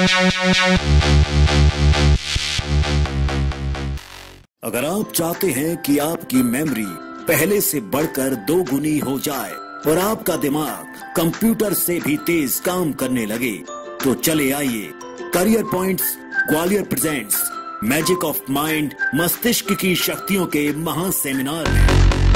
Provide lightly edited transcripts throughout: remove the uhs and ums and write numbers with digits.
अगर आप चाहते हैं कि आपकी मेमोरी पहले से बढ़कर 2 गुनी हो जाए और आपका दिमाग कंप्यूटर से भी तेज काम करने लगे, तो चले आइए career points Gwalior presents magic of mind, मस्तिष्क की शक्तियों के महा सेमिनार में।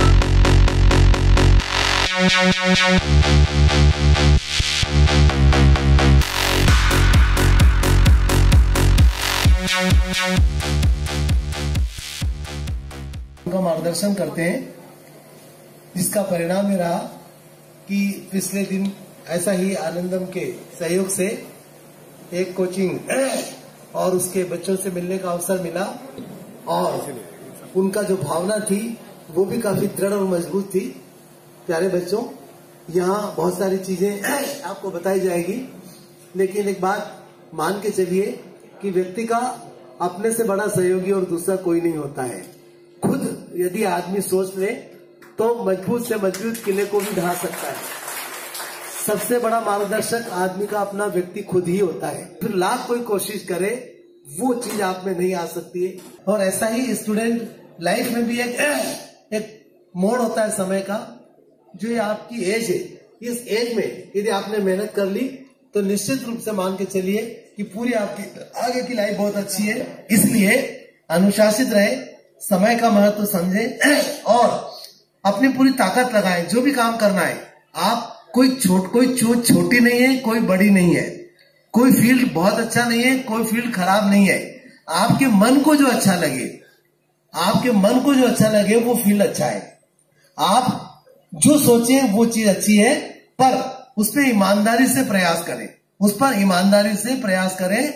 उनका मार्गदर्शन करते हैं, जिसका परिणाम ये रहा कि पिछले दिन ऐसा ही आनंदम के सहयोग से एक कोचिंग और उसके बच्चों से मिलने का अवसर मिला और उनका जो भावना थी वो भी काफी दृढ़ और मजबूत थी। प्यारे बच्चों, यहाँ बहुत सारी चीजें आपको बताई जाएगी, लेकिन एक बात मान के चलिए कि व्यक्ति का अपने से बड़ा सहयोगी और दूसरा कोई नहीं होता है। खुद यदि आदमी सोच ले तो मजबूत से मजबूत किले को भी ढा सकता है। सबसे बड़ा मार्गदर्शक आदमी का अपना व्यक्ति खुद ही होता है। फिर लाख कोई कोशिश करे, वो चीज आप में नहीं आ सकती है। और ऐसा ही स्टूडेंट लाइफ में भी एक मोड़ होता है समय का, जो ये आपकी एज है। इस एज में यदि आपने मेहनत कर ली तो निश्चित रूप से मान के चलिए कि पूरी आपकी आगे की लाइफ बहुत अच्छी है। इसलिए अनुशासित रहे, समय का महत्व समझें और अपनी पूरी ताकत लगाएं। जो भी काम करना है, आप कोई चोट छोटी नहीं है, कोई बड़ी नहीं है, कोई फील्ड बहुत अच्छा नहीं है, कोई फील्ड खराब नहीं है। आपके मन को जो अच्छा लगे, आपके मन को जो अच्छा लगे वो फील्ड अच्छा है। आप जो सोचें वो चीज अच्छी है, पर उस पर ईमानदारी से प्रयास करें, उस पर ईमानदारी से प्रयास करें।